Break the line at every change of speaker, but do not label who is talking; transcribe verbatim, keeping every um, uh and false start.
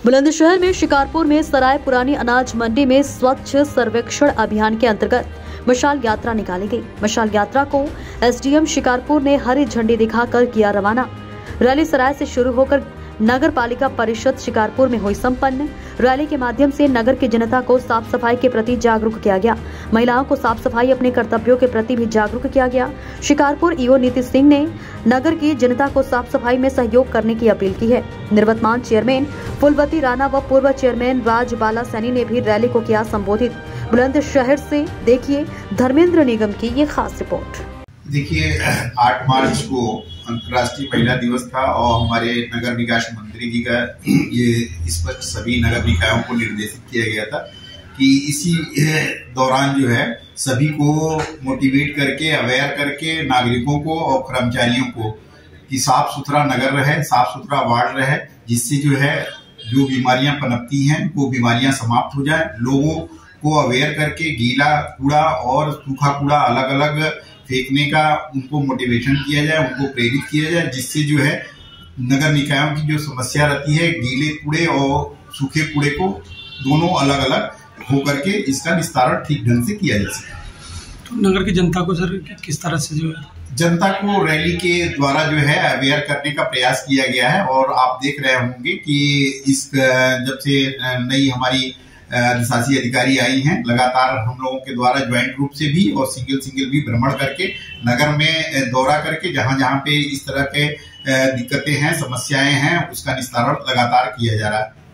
बुलंदशहर में शिकारपुर में सराय पुरानी अनाज मंडी में स्वच्छ सर्वेक्षण अभियान के अंतर्गत मशाल यात्रा निकाली गई। मशाल यात्रा को एसडीएम शिकारपुर ने हरी झंडी दिखाकर किया रवाना। रैली सराय से शुरू होकर नगर पालिका परिषद शिकारपुर में हुई संपन्न। रैली के माध्यम से नगर की जनता को साफ सफाई के प्रति जागरूक किया गया। महिलाओं को साफ सफाई अपने कर्तव्यों के प्रति भी जागरूक किया गया। शिकारपुर ईओ नीति सिंह ने नगर की जनता को साफ सफाई में सहयोग करने की अपील की है। निवर्तमान चेयरमैन फुलवती राणा व पूर्व चेयरमैन राज बाला सैनी ने भी रैली को किया संबोधित। बुलंदशहर से देखिए धर्मेंद्र निगम की ये खास रिपोर्ट।
देखिए, आठ मार्च को अंतर्राष्ट्रीय महिला दिवस था और हमारे नगर विकास मंत्री जी का ये स्पष्ट सभी नगर निकायों को निर्देशित किया गया था कि इसी दौरान जो है सभी को मोटिवेट करके, अवेयर करके नागरिकों को और कर्मचारियों को कि साफ सुथरा नगर रहे, साफ सुथरा वार्ड रहे, जिससे जो है जो बीमारियां पनपती हैं वो बीमारियां समाप्त हो जाए। लोगों को अवेयर करके गीला कूड़ा और सूखा कूड़ा अलग अलग फेंकने का उनको मोटिवेशन किया जाए, उनको प्रेरित किया जाए, जिससे जो है नगर निकायों की जो समस्या रहती है गीले कूड़े और सूखे कूड़े को दोनों अलग अलग होकर के इसका निस्तारण ठीक ढंग से किया जा सके।
तो नगर की जनता को सर किस तरह से जो है
जनता को रैली के द्वारा जो है अवेयर करने का प्रयास किया गया है। और आप देख रहे होंगे कि इस जब से नई हमारी शासी अधिकारी आई हैं, लगातार हम लोगों के द्वारा ज्वाइंट रूप से भी और सिंगल सिंगल भी भ्रमण करके नगर में दौरा करके जहां जहां पे इस तरह के दिक्कतें हैं, समस्याएं हैं, उसका निस्तारण लगातार किया जा रहा है।